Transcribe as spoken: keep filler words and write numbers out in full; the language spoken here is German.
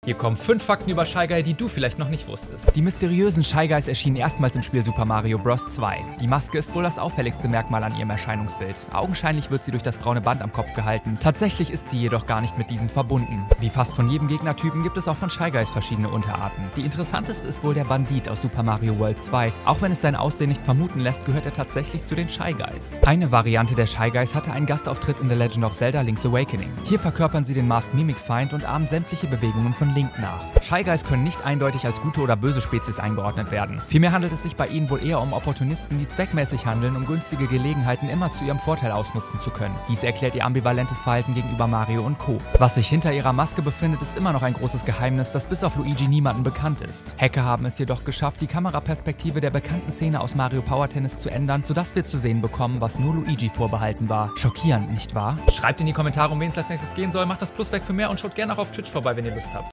Hier kommen fünf Fakten über Shy Guy, die du vielleicht noch nicht wusstest. Die mysteriösen Shy Guys erschienen erstmals im Spiel Super Mario Bros. zwei. Die Maske ist wohl das auffälligste Merkmal an ihrem Erscheinungsbild. Augenscheinlich wird sie durch das braune Band am Kopf gehalten. Tatsächlich ist sie jedoch gar nicht mit diesem verbunden. Wie fast von jedem Gegnertypen gibt es auch von Shy Guys verschiedene Unterarten. Die interessanteste ist wohl der Bandit aus Super Mario World zwei. Auch wenn es sein Aussehen nicht vermuten lässt, gehört er tatsächlich zu den Shy Guys. Eine Variante der Shy Guys hatte einen Gastauftritt in The Legend of Zelda Link's Awakening. Hier verkörpern sie den Masked Mimic Feind und ahmen sämtliche Bewegungen von Link nach. Shy Guys können nicht eindeutig als gute oder böse Spezies eingeordnet werden. Vielmehr handelt es sich bei ihnen wohl eher um Opportunisten, die zweckmäßig handeln, um günstige Gelegenheiten immer zu ihrem Vorteil ausnutzen zu können. Dies erklärt ihr ambivalentes Verhalten gegenüber Mario und Co. Was sich hinter ihrer Maske befindet, ist immer noch ein großes Geheimnis, das bis auf Luigi niemandem bekannt ist. Hacker haben es jedoch geschafft, die Kameraperspektive der bekannten Szene aus Mario Power Tennis zu ändern, sodass wir zu sehen bekommen, was nur Luigi vorbehalten war. Schockierend, nicht wahr? Schreibt in die Kommentare, um wen es als nächstes gehen soll, macht das Plus weg für mehr und schaut gerne auch auf Twitch vorbei, wenn ihr Lust habt.